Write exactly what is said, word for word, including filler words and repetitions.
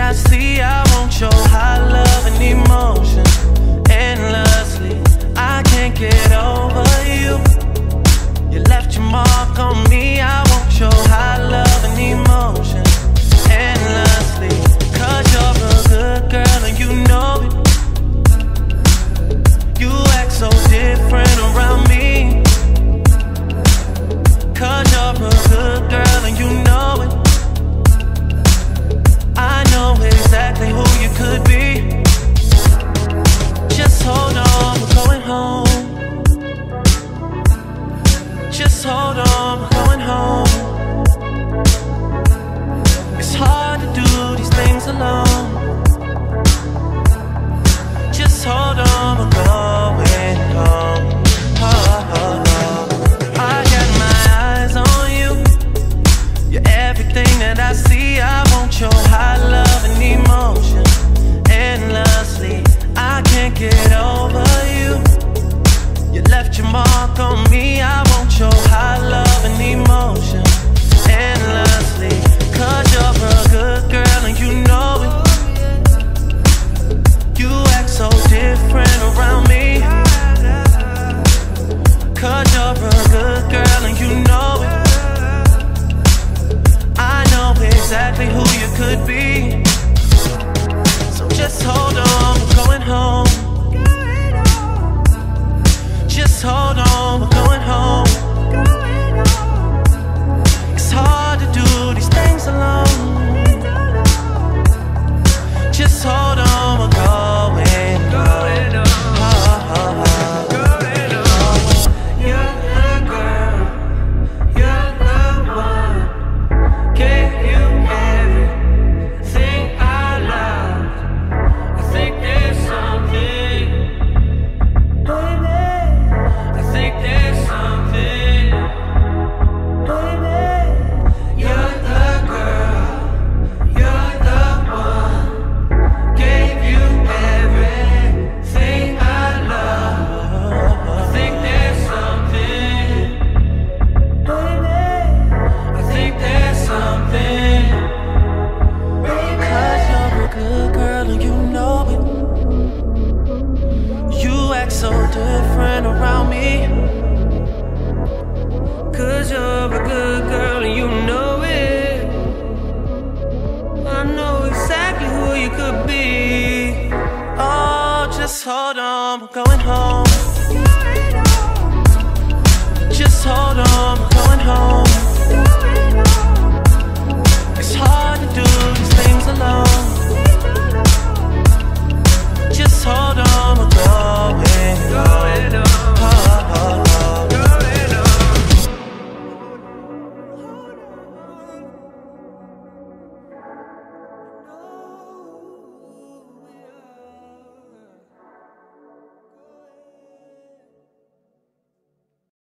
I see, I want your high love and emotion endlessly. I can't get over you. You left your mark on me. I want your high love and emotion endlessly. Cause you're a good girl and you know it. You act so different around me. Cause you're a good girl and you know it. I know exactly who you could be. Just hold on, we're going home. Just hold on, we're going home. It's hard to do these things alone. Just hold on, we're going home. Oh, oh, oh. I got my eyes on you. You're everything that I see. I want your high love and emotion endlessly. I can't get over you. You left your mark on me. I want your high love and emotion endlessly. Cause you're a good girl and you know it. You act so different around me. Cause you're a good girl and you know it. I know exactly who you could be. So just hold on, we're going home. Just hold on, we're going home. It's hard to do these things alone. Just hold on, we're going home. Oh, oh, oh. You're the girl, you're the one. Gave you everything I love. I think there's something, baby. I think there's something, baby. You're the girl, you're the one. Gave you everything I love. I think there's something, baby. I think there's something, baby. Cause you're a good girl and you know it. You act so different around me. Cause you're a good girl and you know it. I know exactly who you could be. Oh, just hold on, we're going home. Just hold on, we're going home. It's hard to do